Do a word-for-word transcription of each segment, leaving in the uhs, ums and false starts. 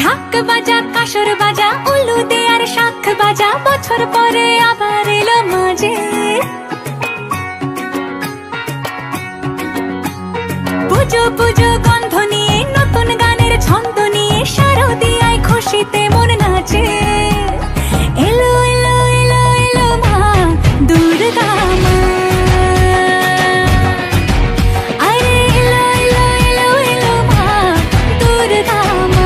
ঢাক বাজা কাসর বাজা উলু দে আর শাখ বাজা বছর পরে আবার এলো মাঝে পুজো পুজো গন্ধ নিয়ে নতুন গানের ছন্দ নিয়ে শারদিয়ায় খুশিতে মন নাচে এলো এলো এলো এলো মা দুর্গা মা আরে এলো এলো এলো এলো মা দুর্গা মা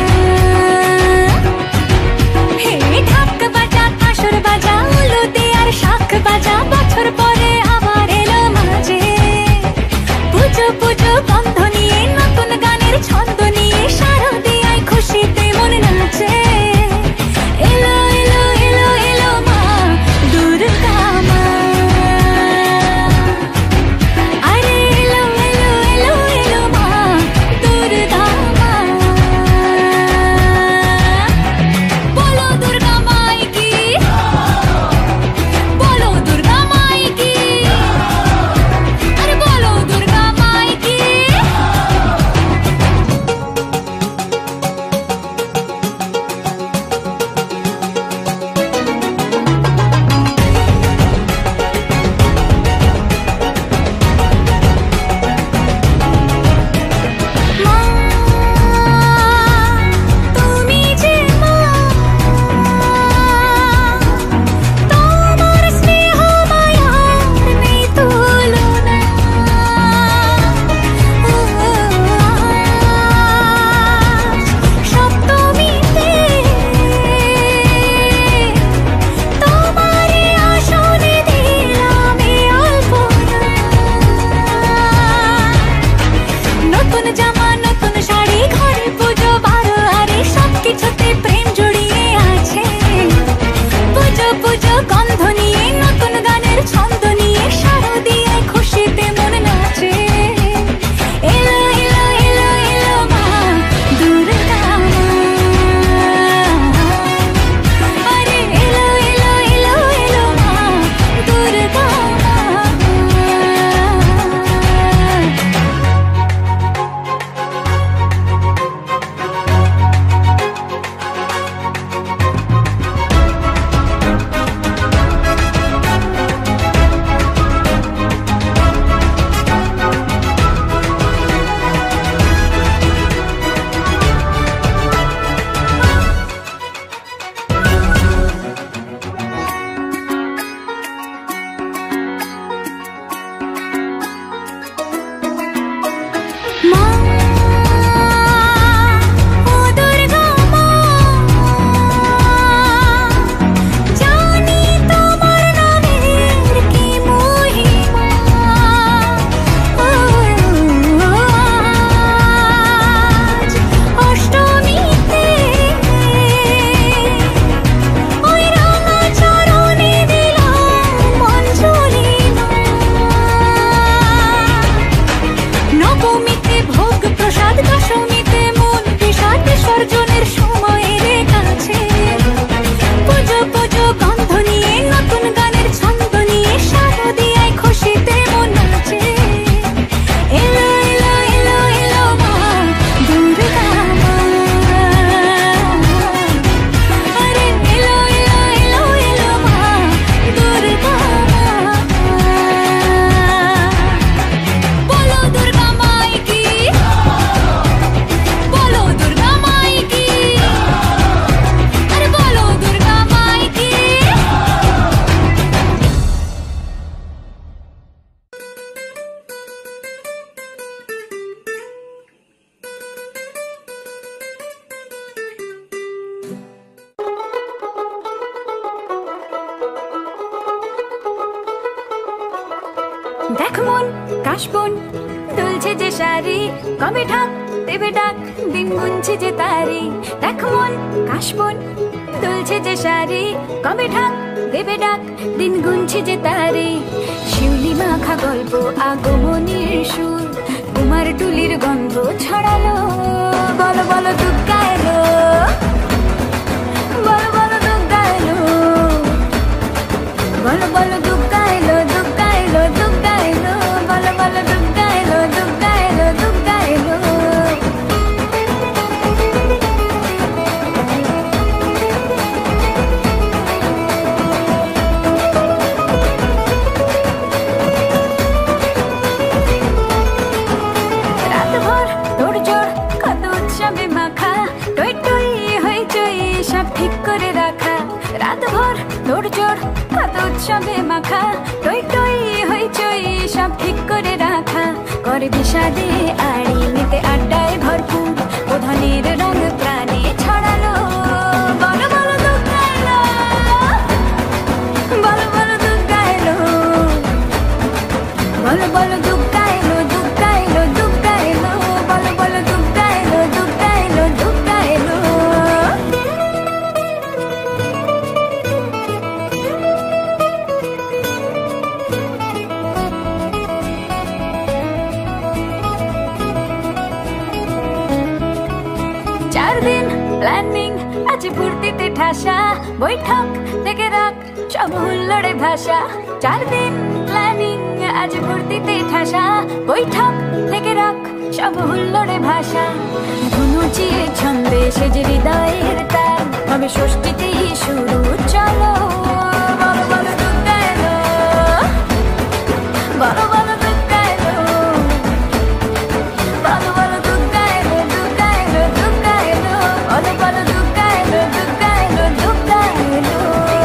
হে ঢাক বাজা কাসর বাজা উলু দে আর শাখ বাজা বছর পরে আবার এলো মাঝে পুজো পুজো গন্ধ নিয়ে নতুন গানের ছন্দ নিয়ে শারদিয়ায় খুশিতে মন নাচে এলো এলো এলো এলো মা দুর্গা মা আরে এলো এলো এলো এলো মা দুর্গা মা বলো দুর্গা মাই কি বলো দুর্গা মাই কি আরে বলো দুর্গা মাই কি মা তুমি যে মা তোমার স্নেহ মায়ার নেই তুলনা সপ্তমীতে তোমারে আসনে দিলাম এই অল্পনা নতুন জামা নতুন শাড়ি ঘরে পুজো বারো আরে সবকিছুতে প্রেম জড়িয়ে আছে পুজো পুজো গন্ধ নিয়ে নতুন গানের ছন্দ নিয়ে শারদিয়ায় খুশিতে মন নাচে এলো এলো এলো এলো মা দুর্গা মা আরে এলো এলো এলো এলো মা দুর্গা মা মা ও দুর্গা মা জানি তোমার নামের কি মহিমা আজ অষ্টমীতে ওই রাঙা চরণে দিলাম অঞ্জলি মা নবমীতে ভোগ প্রসাদ দশমীতে মন বিষাদ বিসর্জনের সময় এলে কাছে পুজো পুজো গন্ধ নিয়ে নতুন গানের ছন্দ নিয়ে শারদিয়ায় খুশিতে মন নাচে এলো এলো এলো এলো মা দুর্গা মা আরে এলো এলো এলো এলো মা দুর্গা মা বলো দুর্গা মাই কি বলো দুর্গা মাই কি আরে বলো দুর্গা মাই কি দেখ মন কাশবন দুলছে যে শাড়ি কবে ঢাক দেবে ডাক দিন গুনছে যে তারি দেখ মন কাশবন দুলছে যে শাড়ি কবে ঢাক দেবে ডাক দিন গুনছে যে তারি শিউলি মাখা গল্প আগমনীর সুর কুমার টুলির গন্ধ ছড়ালো বলো বলো দুর্গা এলো বলো বলো দুর্গা এলো বলো বলো দুর্গা এলো দুর্গা এলো দুর্গা এলো বলো বলো দুর্গা এলো দুর্গা এলো দুর্গা এলো সব ঠিক করে রাখা, রাত ভর তোড়জোড় কত উৎসবে মাখা, টই টই হইচই সব ঠিক করে রাখা, করে বিষাদে আড়ি নিতে আড্ডায় ভরপুর, প্রধানের রঙ প্রাণে ছড়ালো, বলো বলো দুর্গা এলো, বলো বলো দুর্গা এলো, বলো বলো দুর্গা এলো, দুর্গা এলো, দুর্গা এলো, বলো বলো দুর্গা এলো, দুর্গা এলো, দুর্গা এলো। চার দিন প্ল্যানিং আছে ফুর্তিতে ঠাসা, বৈঠক থেকে রাখ সব হুল্লোড়ে ভাষা, চার দিন প্ল্যানিং আছে ফুর্তিতে ঠাসা, বৈঠক থেকে রাখ সব হুল্লোড়ে ভাষা, ধনুচিয়ে ছন্দে সেজে হৃদয়ের তার, তবে ষষ্ঠীতেই শুরু চলো, বলো বলো দুর্গা এলো, বলো বলো দুর্গা এলো, বলো বলো দুর্গা এলো, দুর্গা এলো, দুর্গা এলো, বলো বলো দুর্গা এলো, দুর্গা এলো, দুর্গা এলো।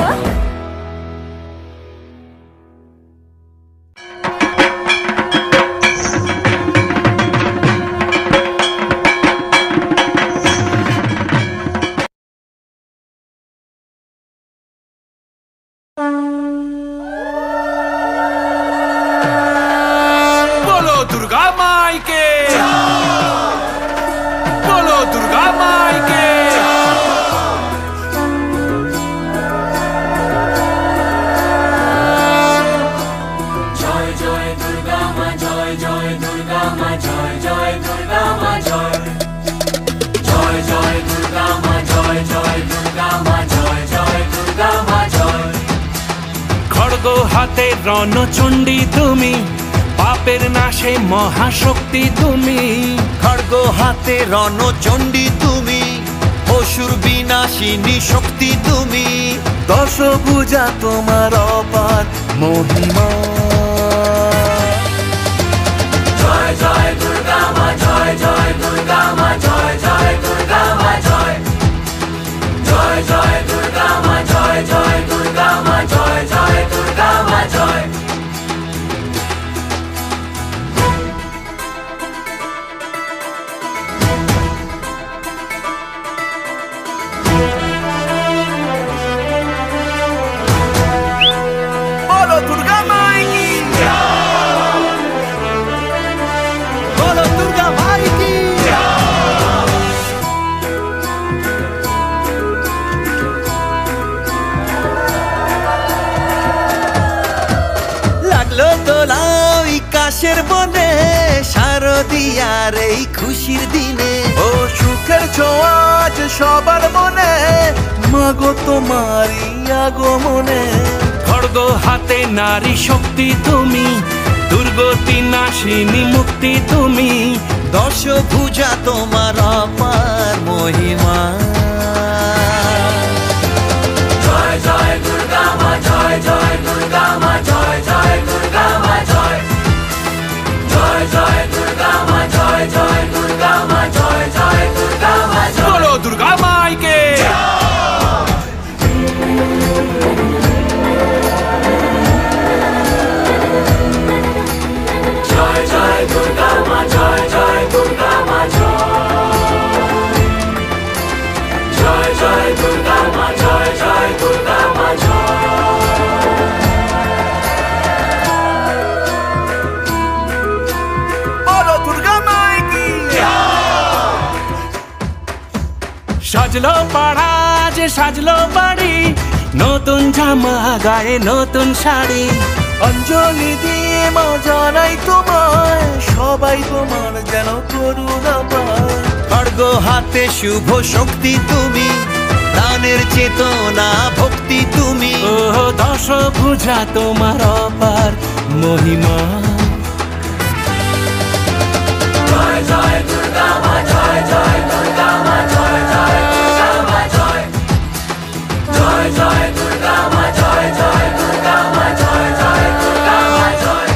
बोलो दुर्गा माई के, बोलो दुर्गा माई के। जय जय दुर्गा माँ, जय जय दुर्गा माँ, जय जय दुर्गा माँ, जय जय जय दुर्गा माँ, जय जय दुर्गा माँ, जय जय दुर्गा माँ, जय। खड्ग हाते रणचण्डी तुमी, পাপের নাশে মহাশক্তি তুমি, খড়গ হাতে রণচণ্ডী তুমি, অসুর বিনাশিনী শক্তি তুমি, দশভুজা তোমার অপার মহিমা। জয় জয় দুর্গা মা, জয় জয় দুর্গা মা, জয় জয় দুর্গা মা, জয় জয় জয় দুর্গা মা, জয় জয় দুর্গা মা, জয় জয় দুর্গা মা, জয়। বলো দুর্গা মাই কি, বলো দুর্গা মাই কি। লাগলো দোলাই কাশের বনে, শারদিয়ার এই খুশির দিনে, ও সুখের ছোঁয়াজ সবার মনে, মাগো তোমারই আগমনে। খড়গ হাতে নারী শক্তি তুমি, দুর্গতি নাশিনী মুক্তি তুমি, দশভুজা তোমার অপার মহিমা। জয় জয় দুর্গা মা, জয় জয় দুর্গা মা, জয় জয় দুর্গা মা, জয় জয় জয় দুর্গা মা, জয় জয় দুর্গা মা, জয় জয় দুর্গা মা, জয়। বলো দুর্গা মাই কে। জয় জয় দুর্গা মা, জয় জয় দুর্গা মা, জয় জয় দুর্গা মা, জয় জয় দুর্গা মা, বলো দুর্গা মাই কি। সাজলো পাড়া যে সাজলো বাড়ি, নতুন জামা গায়ে নতুন শাড়ি, অঞ্জলি দিয়ে মা জানাই তোমায়, সবাই তোমার যেন করুণা পায়। খড়গ হাতে শুভ শক্তি তুমি, প্রাণের চেতনা ভক্তি তুমি, ও দশভুজা তোমার অপার মহিমা। জয় জয় দুর্গা মা, জয় জয় দুর্গা মা, জয় জয় দুর্গা মা, জয় জয় জয় দুর্গা মা, জয় জয় দুর্গা মা, জয় জয় দুর্গা মা, জয়।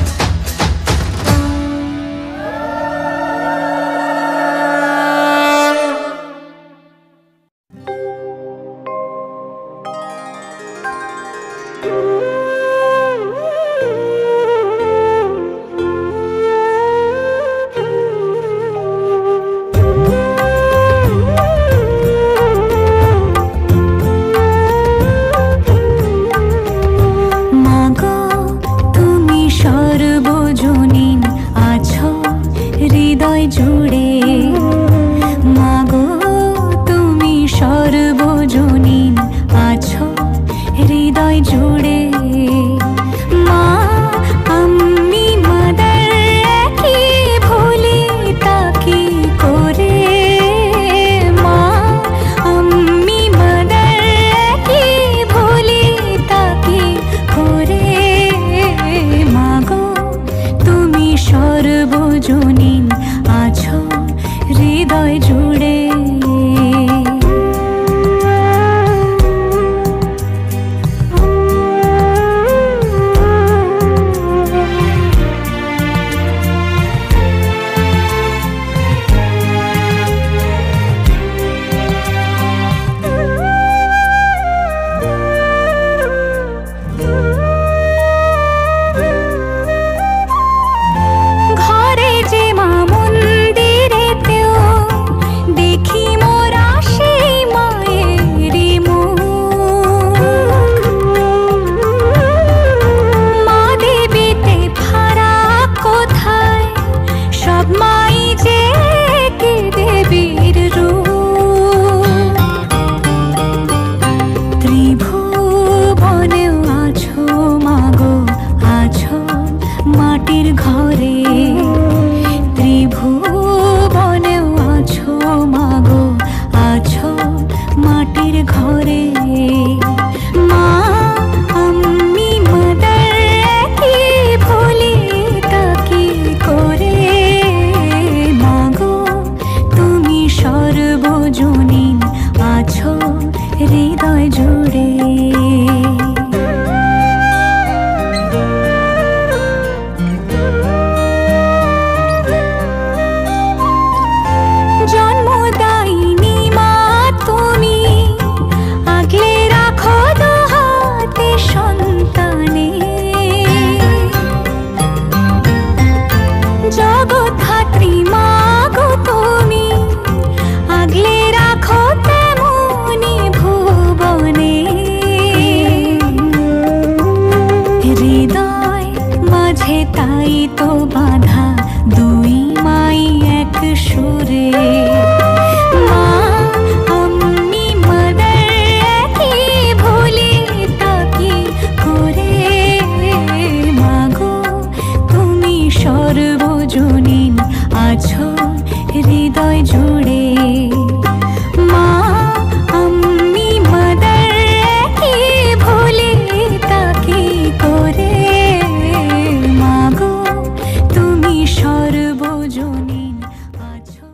মাটির ঘরে মা আমি মাদার কি ভুলি তাকে করে মাগো তুমি সর্বজনীন আছো হৃদয় জুড়ে জন্মদায়িনী মা তুমি আগলে রাখো দুহাতে সন্তানে জগৎধাত্রী মা গো তুমি আগলে রাখো তেমনি ভুবনে হৃদয় মাঝে তাই তো বাঁধা দুই মাই এক সুরে মা আমি মাদার কি ভুলি তাকে করে মাগো তুমি সর্বজনীন আছো হৃদয় জুড়ে মা আমি মাদার কি ভুলি তাকে করে মাগো তুমি সর্বজনীন আছো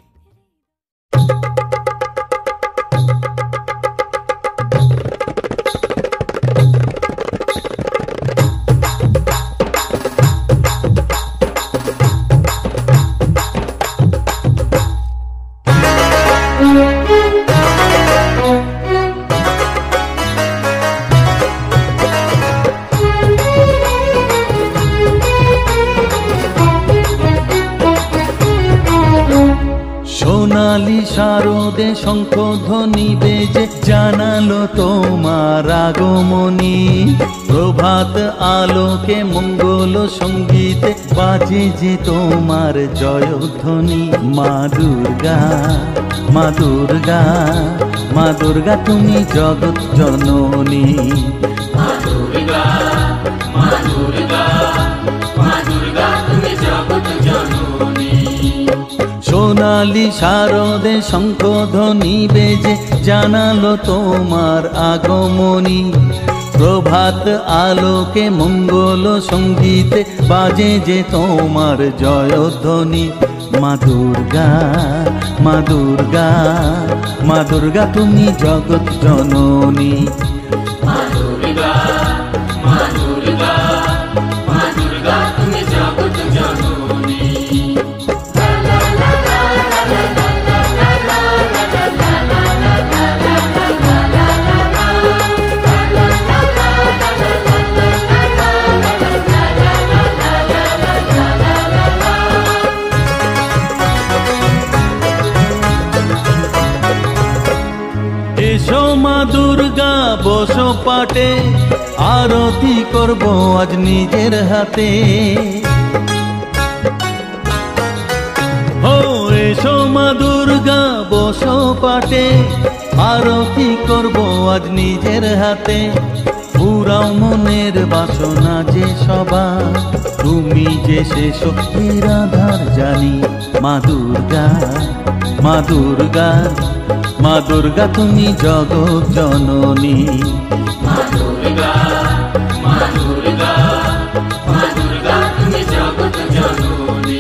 সোনালি শারদে শঙ্খধ্বনি বেজে জানালো তোমার আগমনী প্রভাত আলোকে মঙ্গল সঙ্গীতে বাজে যে তোমার জয়ধ্বনি মা দুর্গা মা দুর্গা মা দুর্গা তুমি জগৎ জননী মা দুর্গা মা দুর্গা মা দুর্গা তুমি জগৎ জননী সোনালি শারদে শঙ্খধ্বনি বেজে জানালো তোমার আগমনী প্রভাত আলোকে মঙ্গল সঙ্গীতে বাজে যে তোমার জয়ধ্বনি মা দুর্গা মা দুর্গা মা দুর্গা তুমি জগৎ জননী মা দুর্গা মা দুর্গা মা দুর্গা তুমি জগৎ জননী এসো মা দুর্গা বসো পাটে আরতি করব আজ নিজের হাতে ও এসো মা দুর্গা বসো পাটে আরতি করব আজ নিজের হাতে পুরাও মনের বাসনা যে সবার তুমি যে সে শক্তির আধার জানি মা দুর্গা মা দুর্গা মা দুর্গা তুমি জগৎ জননী মা দুর্গা মা দুর্গা মা দুর্গা তুমি জগৎ জননী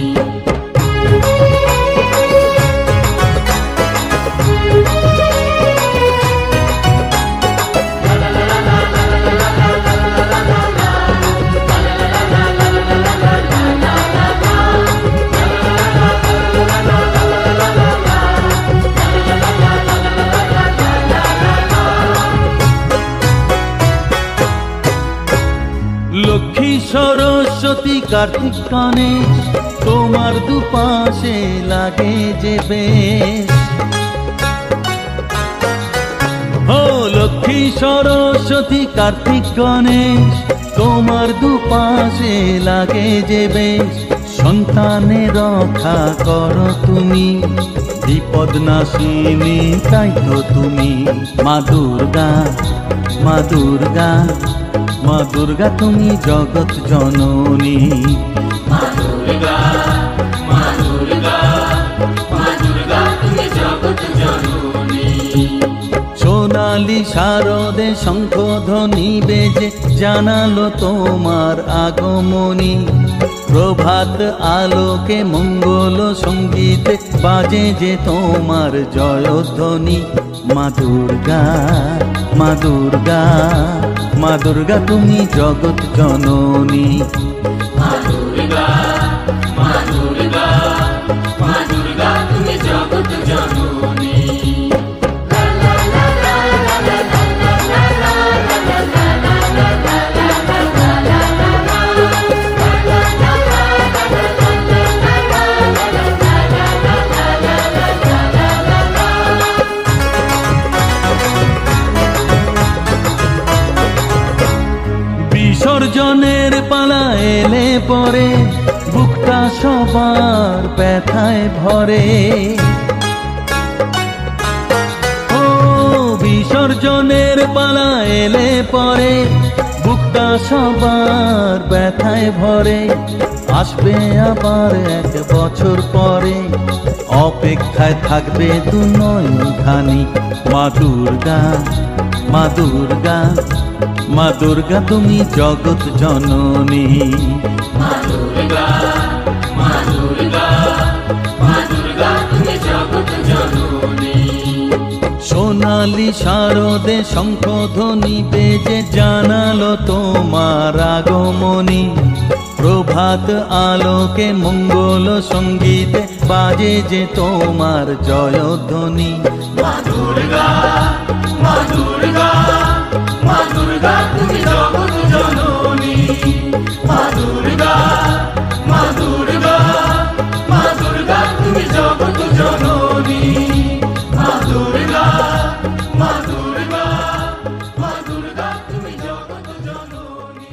লক্ষ্মী সরস্বতী কার্তিক গণেশ তোমার দুপাশে লাগে যে বেশ ও লক্ষ্মী সরস্বতী কার্তিক গণেশ তোমার দুপাশে লাগে যে বেশ সন্তানের রক্ষা করো তুমি বিপদ নাশিনী তাই তো তুমি মা দুর্গা মা দুর্গা মা দুর্গা তুমি জগৎ জননী মা দুর্গা মা দুর্গা মা দুর্গা তুমি জগৎ জননী সোনালি শারদে শঙ্খধ্বনি বেজে জানালো তোমার আগমনী। প্রভাত আলোকে মঙ্গল সঙ্গীতে বাজে যে তোমার জয়ধ্বনি। মা দুর্গা, মা দুর্গা, মা দুর্গা তুমি জগৎ জননী। মা দুর্গা, মা দুর্গা, মা দুর্গা তুমি জগৎ জননী। বিসর্জনের পালা এলে পরে বুকটা সবার ব্যথায় ভরে। ও বিসর্জনের পালা এলে পরে বুকটা সবার ব্যথায় ভরে। আসবে আবার এক বছর পরে, অপেক্ষায় থাকবে দু নয়ন খানি। মা দুর্গা, মা দুর্গা, মা দুর্গা তুমি জগৎ জননী। মা দুর্গা, মা দুর্গা, মা দুর্গা তুমি জগৎ জননী। সোনালি শারদে শঙ্খধ্বনি বেজে জানালো তোমার আগমনী। প্রভাত আলোকে মঙ্গল সঙ্গীতে বাজে যে তোমার জয়ধ্বনি। মা দুর্গা, মা দুর্গা, মা দুর্গা তুমি জগৎ জননী। মা দুর্গা, মা দুর্গা, মা দুর্গা তুমি জগৎ জননী। মা দুর্গা, মা দুর্গা, মা দুর্গা তুমি জগৎ জননী।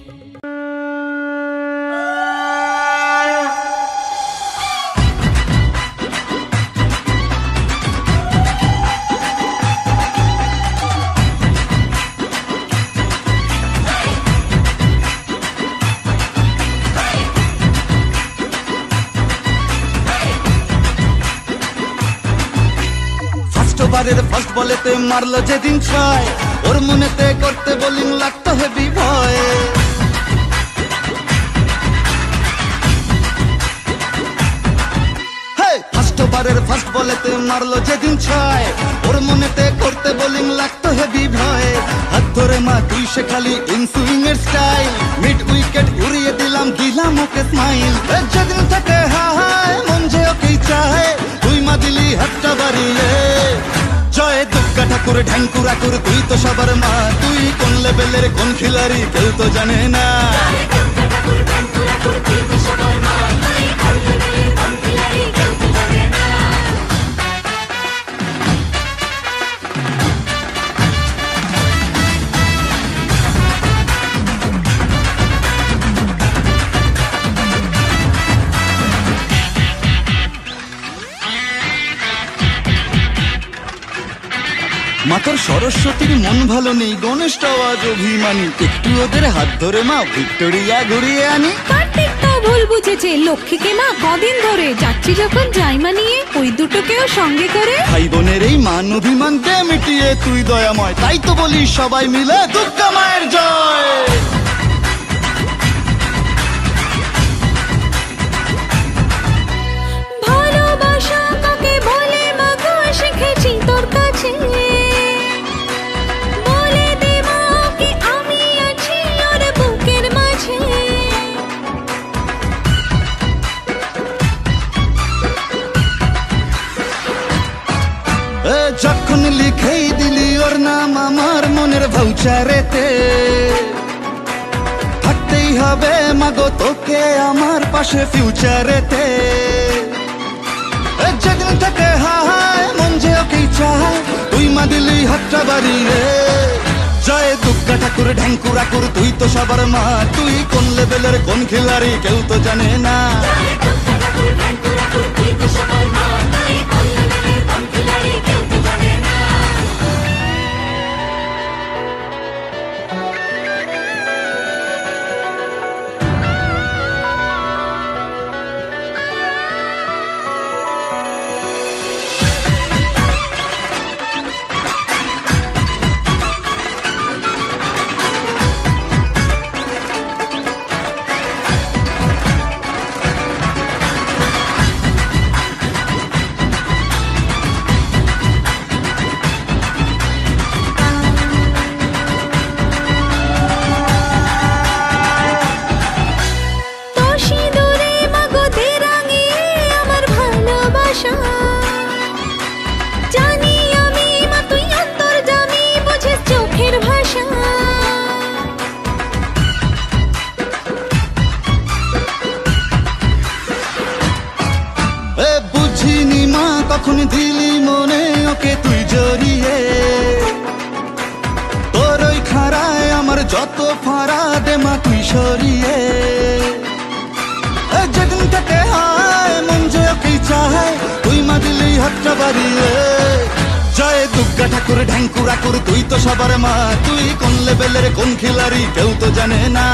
ওভারের ফার্স্ট বলেতে মারলো যেদিন ছয়, ওর মনেতে করতে বোলিং লাগতো হেভি ভয়। ফার্স্ট ওভারের ফার্স্ট বলেতে মারলো যেদিন ছয়, ওর মনেতে করতে বোলিং লাগতো হেভি ভয়। হাত ধরে মা তুই সে খালি ইনসুইং এর স্টাইল, মিড উইকেট উড়িয়ে দিলাম দিলাম ওকে স্মাইল। যেদিন থেকে হায় মন যে ওকেই চায়, তুই মা দিলি হাতটা বাড়িয়ে। জয় দুর্গা ঠাকুর ঢ্যাঙ্কুরা কুর তুই তো সবার মা, তুই কোন লেভেলের কোন খিলাড়ি কেউ তো জানে না। মাতর সরস্বতীর মন ভালো নেই, গণেশটাও আজ অভিমানী, একটু ওদের হাত ধরে মা ভিক্টোরিয়া ঘুরিয়ে আনি। কার্তিক তো ভুল বুঝেছে, লক্ষ্মীকে মা কদিন ধরে যাচ্ছি যখন জাইমা নিয়ে ওই দুটোকেও সঙ্গে করে। ভাই বোনের এই মান অভিমান দে মিটিয়ে তুই দয়াময়, তাই তো বলি সবাই মিলে দুর্গা মায়ের জয়। ভালোবাসা কাকে বলে মা গো শিখেছি তোর কাছে, বলে দে মা কি আমি আছি ওর বুকের মাঝে। যখন লিখেই দিলি ওর নাম আমার মনের ভাউচারেতে, থাকতেই হবে মাগো তোকে আমার পাশে ফিউচারেতে। যেদিন থেকে হায় মন যে ওকেই চায়, তুই মা দিলি হাতটা বাড়িয়ে। জয় দুর্গা ঠাকুর ঢ্যাঙ্কুরা কুর তুই তো সবার মা, তুই কোন লেভেলের কোন খিলাড়ি কেউ তো জানে না। সরিয়ে যেদিন থেকে হয় মন যে ওকেই চায় তুই মা দিলেই হাতটা বাড়িয়ে জয় দুর্গা ঠাকুর ঢ্যাঙ্কুরা কুর তুই তো সবার মা তুই কোন লেভেলের কোন খিলাড়ি কেউ তো জানে না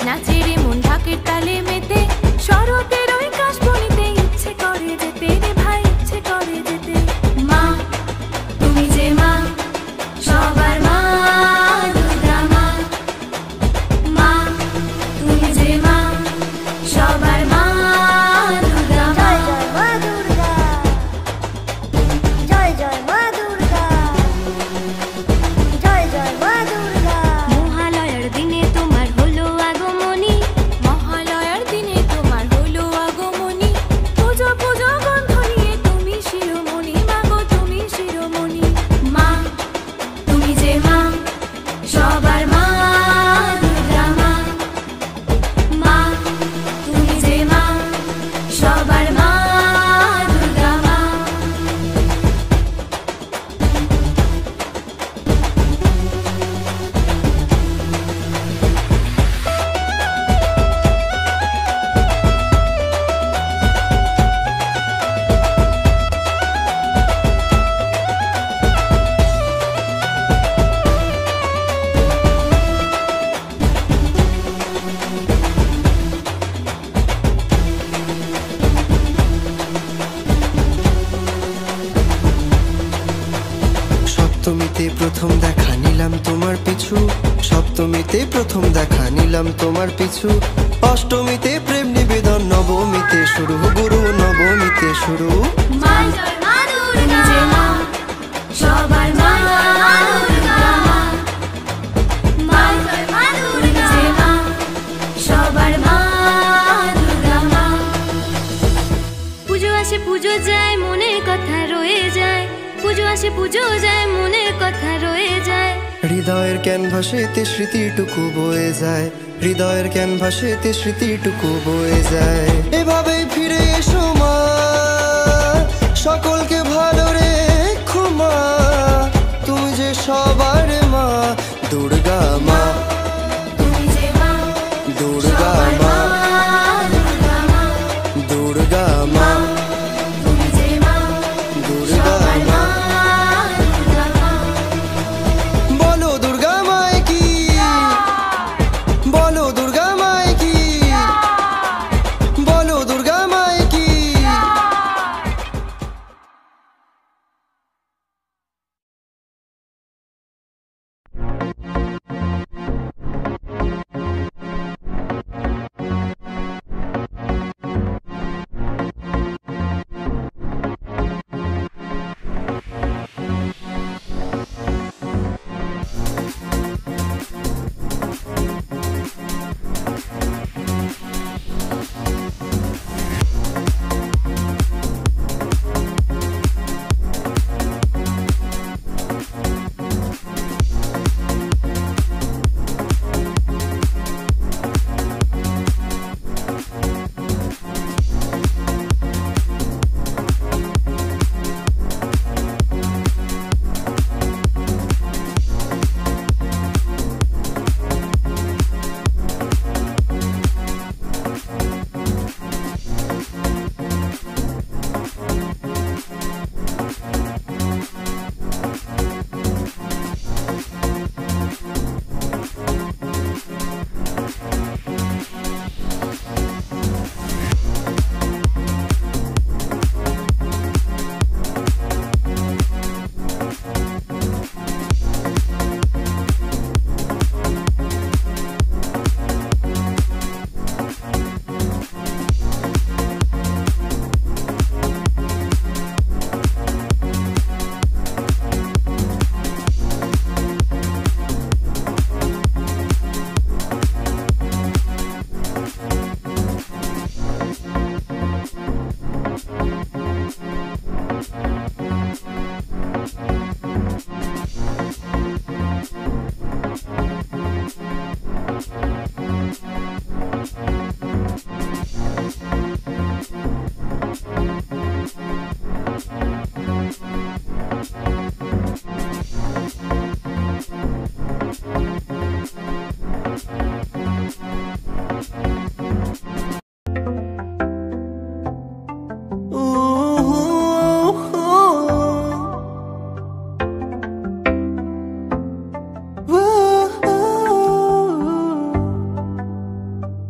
নাচে রে মন ঢাকের তালে মেতে, শরতের ওই কাশবনিতে ইচ্ছে করে যেতে রে ভাই, ইচ্ছে করে যেতে। মা তুমি যে মা, সবার মা, দুর্গা মা। মা তুমি যে মা, সবার মা, দুর্গা মা। জয় জয় মা দুর্গা, জয় জয় মা দুর্গা। মহালয়ার দিনে তোমার হলো আগমনী, মহালয়ার দিনে তোমার হলো আগমনী। পুজো পুজো গন্ধ নিয়ে তুমি শিরোমণি, মাগো তুমি শিরোমণি। মা তুমি যে মা, সবার মা, দুর্গা মা। মা তুমি যে মা, সবার মা, দুর্গা মা। সপ্তমীতে প্রথম দেখা নিলাম তোমার পিছু, সপ্তমীতে প্রথম দেখা নিলাম তোমার পিছু। অষ্টমীতে প্রেম নিবেদন, নবমীতে শুরু গুরু, নবমীতে শুরু। মা তুমি যে মা, সবার মা, দুর্গা মা। মা তুমি যে মা, সবার মা, দুর্গা মা। পুজো আসে পুজো যায়, মনের কথা রয়ে যায়। পুজো আসে পুজো যায়, মনের কথা রয়ে যায়। হৃদয়ের ক্যানভাসেতে স্মৃতিটুকু বয়ে যায়, হৃদয়ের ক্যানভাসেতে স্মৃতিটুকু বয়ে যায়। এভাবেই ফিরে এসো মা, সকলকে ভালো রেখো মা। তুমি যে সবার মা, দুর্গা মা, তুমি যে মা, দুর্গা মা, দুর্গা মা। দুর্গা মা, তুমি যে মা, দুর্গা মা। দুর্গা মা। বলো দুর্গা মায় কি, বলো দুর্গা মায় কি, বলো দুর্গা মায় কি।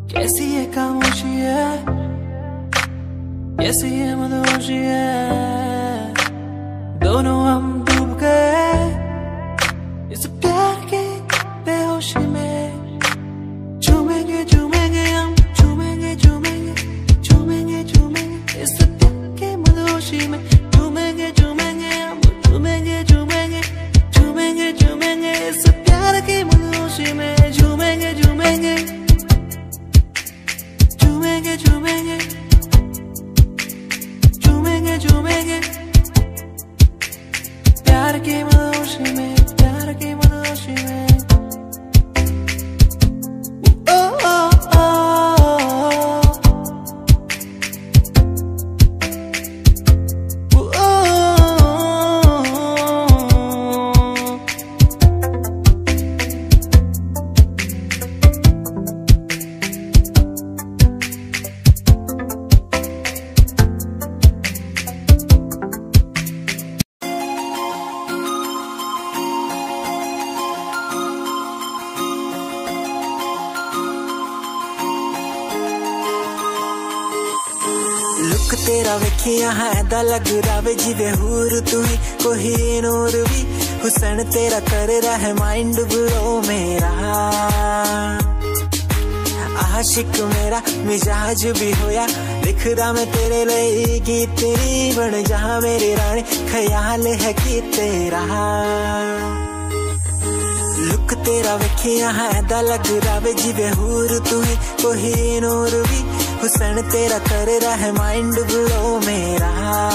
कैसी ये खामोशी है, कैसी ये मदहोशी है, दोनों हम डूब गए इस प्यार के बेहोशी में। झूमेंगे झूमेंगे हम, झूमेंगे झूमेंगे झूमेंगे झूमेंगे इस प्यार के मदहोशी में। झूमेंगे झूमेंगे हम, झूमेंगे झूमेंगे झूमेंगे झूमेंगे इस प्यार की मदहोशी में। झूमेंगे झूमेंगे झूमेंगे झूमेंगे झूमेंगे झूमेंगे प्यार की मदहोशी में, प्यार की मदहोशी में। ओ ओ ओ ओ लुक तेरा वेखिया है दा लग रावे जिवे हूर तू ही कोई नूर भी। हुसन तेरा कर रहा है माइंड ब्लो मेरा, आशिक मेरा मिजाज भी होया लिखदा मैं तेरे लिए गीत तेरी बन जहाँ मेरी रानी ख्याल है कि तेरा। लुक तेरा वेखिया है दा लग रावे जिवे हूर तू ही कोई नूर भी। हुसन तेरा कर रहा है माइंड ब्लो मेरा,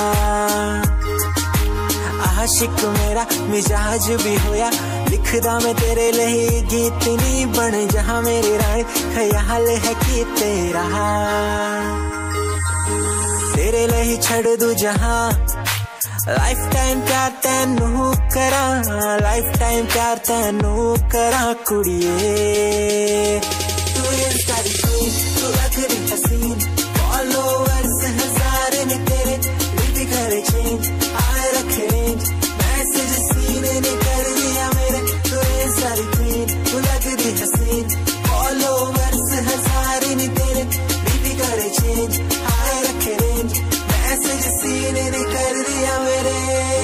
आशिक मेरा मिजाज भी होया लिखदा मैं तेरे लिए गीत नी बन जहाँ मेरी रानी ख्याल है कि तेरा। तेरे लिए छड़ दू जहाँ लाइफ टाइम प्यार तैनू करा, लाइफ टाइम प्यार तैनू करा कुड़िए। तू सारी तू लग रही हसीन, फॉलोअर्स हजार ने तेरे भी करे चेंज, आए रखे रेंज मैसेज सीन ने कर दिया मेरे। तू सारी क्वीन तू लग रही हसीन, फॉलोअर्स हजार ने तेरे भी करे चेंज, आए रखे रेंज मैसेज सीन ने कर दिया मेरे।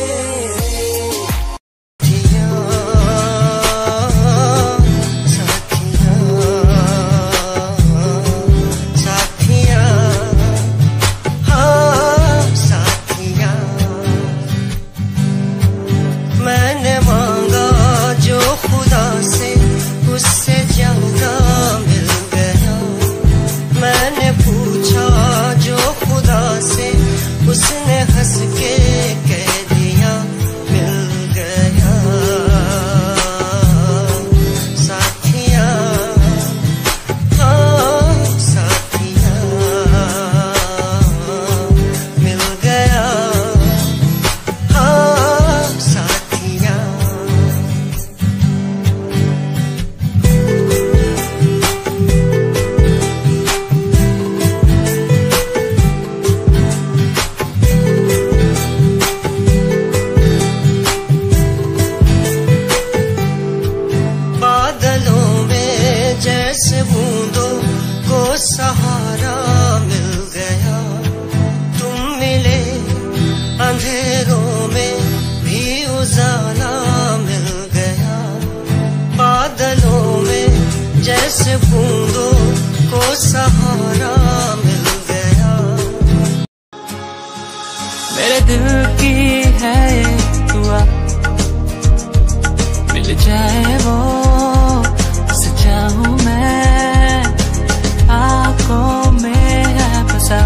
उसने हंस के कह दिया मिल गया साथिया, हाँ साथिया मिल गया, हाँ साथिया। जैसे बूंदों को सहारा मिल गया, तुम मिले अंधेरों में भी उजाला मिल गया। बादलों में जैसे बूंदों को सहारा मिल गया। मेरे दिल की है ये दुआ मिल जाए वो चाहूं मैं, आंखों में है बसा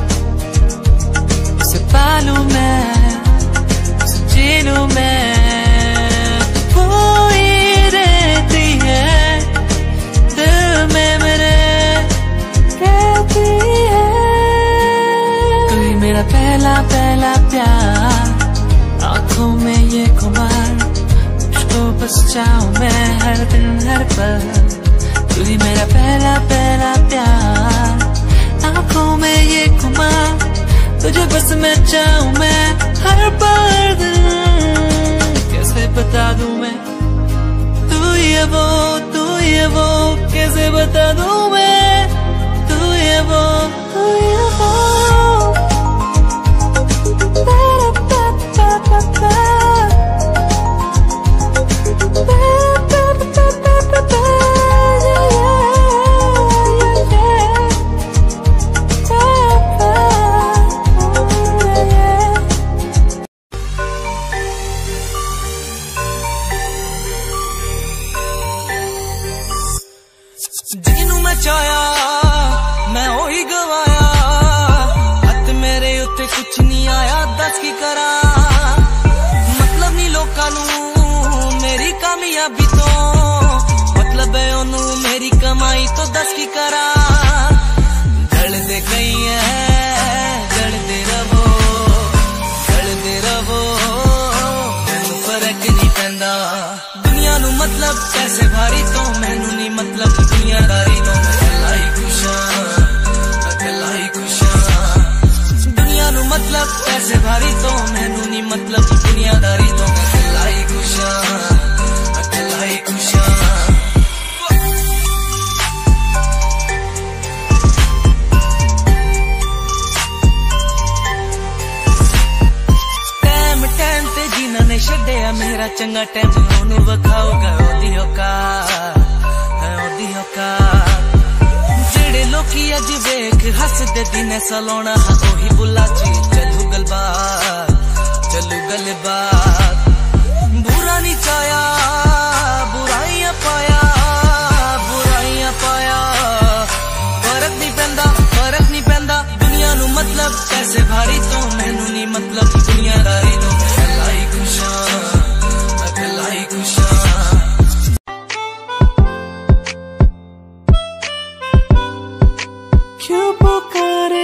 उसे पालूं मैं, उसे जी लूं मैं। कोई रहती है दिल में मेरे कहती है, तू ही मेरा पहला पहला प्यार। आंखों में ये खुमार मुझको बस चाहूं मैं हर दिन हर पल। तू ही मेरा पहला पहला प्यार, आंखों में ये खुमार तुझे बस मैं चाहूं मैं हर पल। कैसे बता दूं मैं तू ये वो, तू ये वो, कैसे बता दूं मैं कैसे भारी तो मैनू नहीं मतलब दुनियादारी तो मैं अकेला ही खुशा अकेला ही खुशा टाइम टाइम ते जिन्हां ने छड्डिया मेरा चंगा टाइम ओनू विखाओगा ओदी औकात है ओदी औकात जेड़े लोकी अज वेख हसदे दिन सलाउणा हा ओही बुला ची चलू गलबात चलू गलबात बुरा नहीं चाया बुराइयां पाया बुराइयां पाया फर्क नहीं पैंदा फर्क नहीं पैंदा दुनिया नू मतलब कैसे भारी तो मैनू नहीं मतलब दुनियादारी तो मैं अकेला ही खुशा अकेला ही खुशा क्यों पुकारे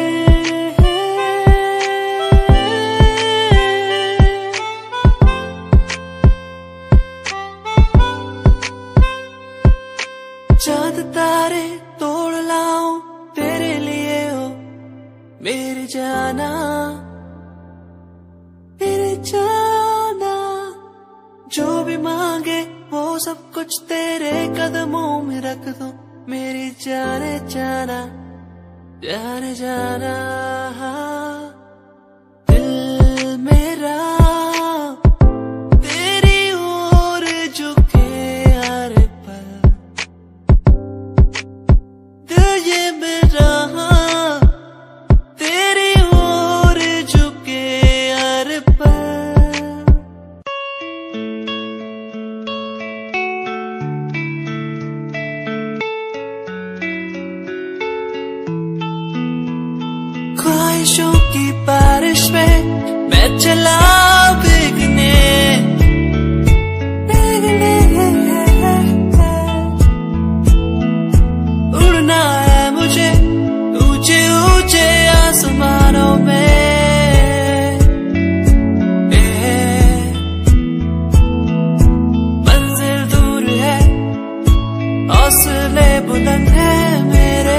चांद तारे तोड़ लाऊं तेरे लिए हो मेरे जाना मेरे जाना जो भी मांगे वो सब कुछ तेरे कदमों में रख दो मेरी जाने जाना जाने जाना दिल मेरा तेरी ओर झुके हर पल दिल ये मेरा तेरी ओर झुके हर पल ख्वाहिशों की बारिश में मैं चला भीगने भीगने उड़ना है मुझे ऊंचे ऊंचे आसमानों में ए, मंजिल दूर है हौसले बुलंद है मेरे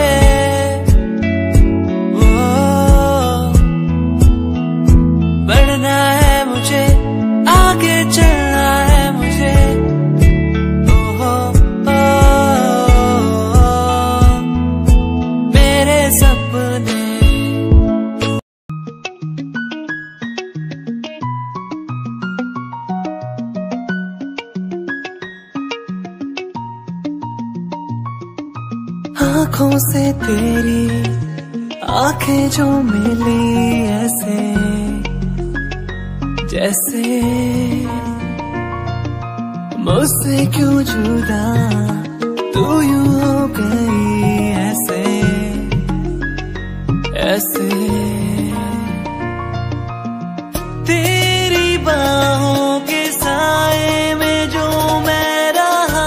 बढ़ना है मुझे आगे चलना है मुझे ओ, ओ, ओ, मेरे सपने आँखों से तेरी आंखें जो मिली ऐसे जैसे मुझसे क्यों जुदा तू यूं हो गई ऐसे ऐसे तेरी बाहों के साए में जो मैं रहा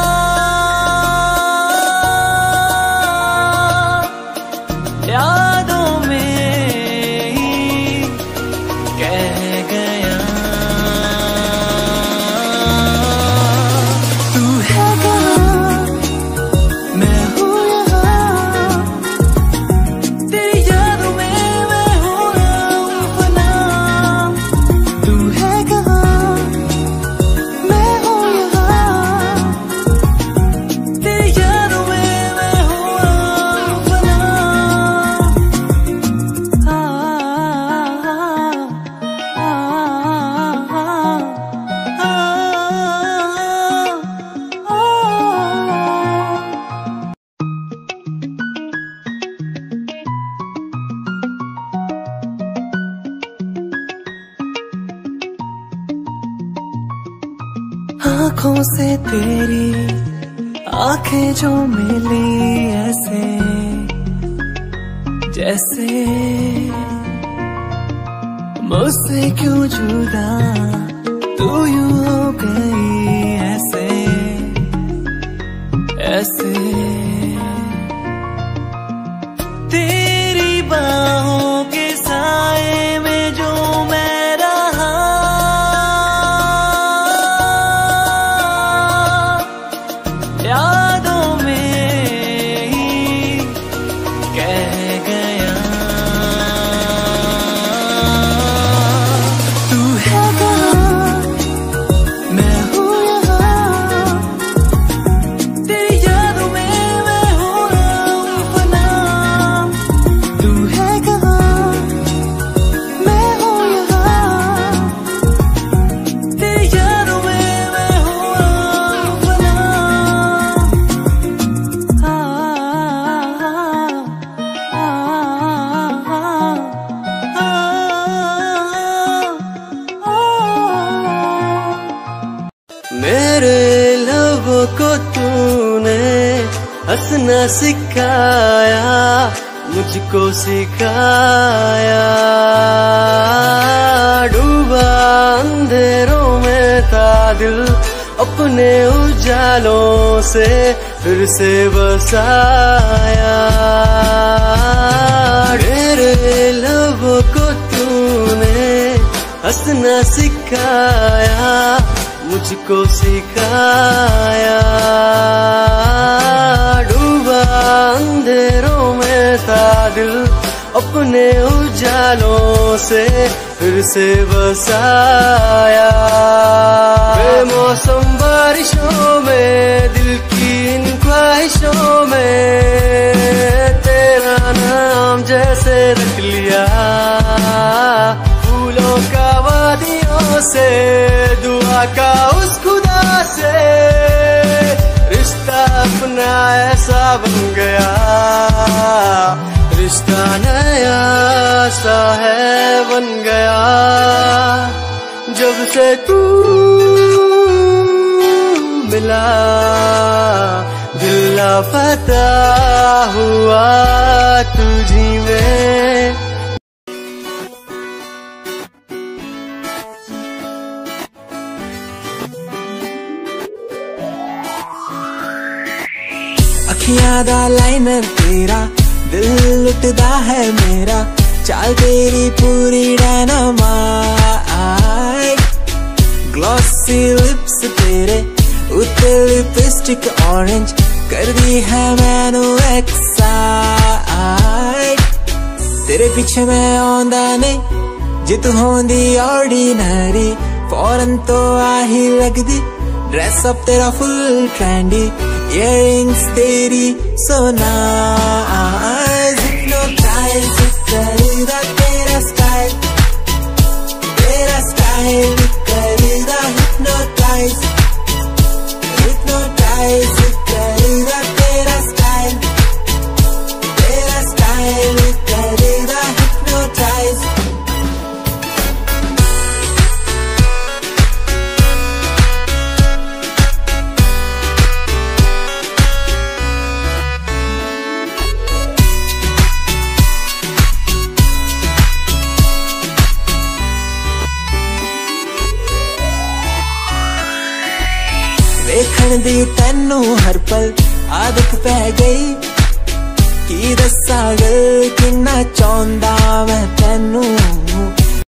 यादों में ही कह गया तू है कहाँ मैं हूँ यहाँ तेरी यादों में मैं हूँ अपना तू है कहाँ मैं हूँ यहाँ तेरी यादों में मैं हूँ अपना आ, आ, आ, आ, आ, आँखों से तेरी आंखें जो मिली ऐसे जैसे मुझसे क्यों जुदा तू यूं हो गई ऐसे ऐसे तेरी बाहों के साए में जो मैं रहा यादों में ही कह गया सिखाया, मुझको सिखाया। डूबा अंधेरों में था दिल, अपने उजालों से फिर से बसाया। मेरे लबों को तूने हंसना सिखाया, मुझको सिखाया। डूबा अंधेरों में था दिल, अपने उजालों से फिर से बसाया। बेमौसम बारिशों में, दिल की इन ख्वाहिशों में, तेरा नाम जैसे रख लिया। फूलों का वादियों से, दुआ का उस खुदा से, रिश्ता अपना ऐसा बन गया। रिश्ता नया सा है बन गया, जब से तू मिला। दिल लापता हुआ तुझी में। अखियां दा लाइनर तेरा, दिल लुटदा है मेरा। चाल तेरी पूरी डायनामाइट, ग्लॉसी लिप्स तेरे उत्ते लिपस्टिक ऑरेंज, कर दी है मैनू एक्साइट। तेरे पीछे मैं आंदा नहीं, जे तू होंदी ऑर्डिनरी, फौरन तो आही लगदी। ड्रेस अप तेरा फुल ट्रेंडी, इयररिंग्स तेरी so nice। Hypnotize करेगा तेरा स्टाइल, तेरा स्टाइल करेगा hypnotize। Hypnotize करेगा तेरा स्टाइल, तेरा स्टाइल करेगा hypnotize। देखण दी तैनू हर पल आदत पै गई, की दस्सां गल किन्ना चाहुंदा मैं तैनू।